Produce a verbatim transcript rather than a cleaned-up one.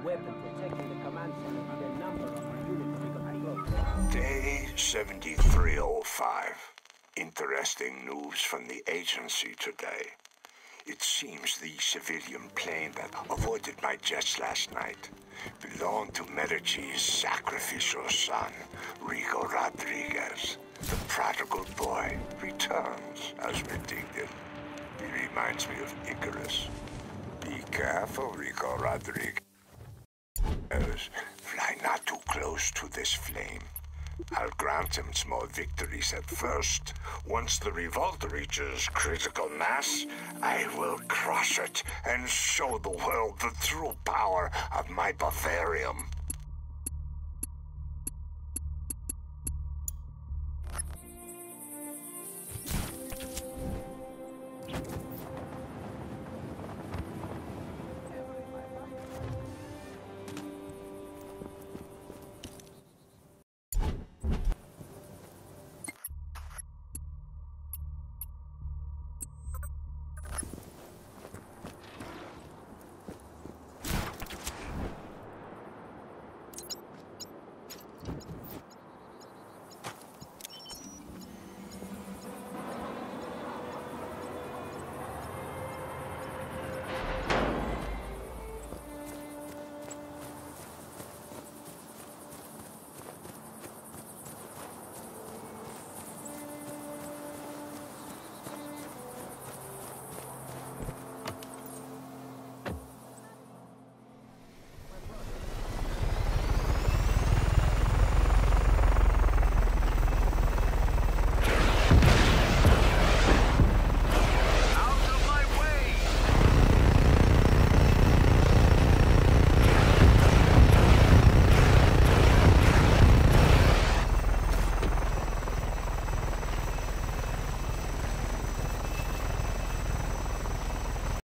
weapon protecting the command center and a number of our units become close. Day seventy-three oh five. Interesting news from the agency today. It seems the civilian plane that avoided my jets last night belonged to Medici's sacrificial son, Rico Rodriguez. The prodigal boy returns as predicted. He reminds me of Icarus. Be careful, Rico Rodriguez. Fly not too close to this flame. I'll grant him small victories at first. Once the revolt reaches critical mass, I will crush it and show the world the true power of my Bavarium.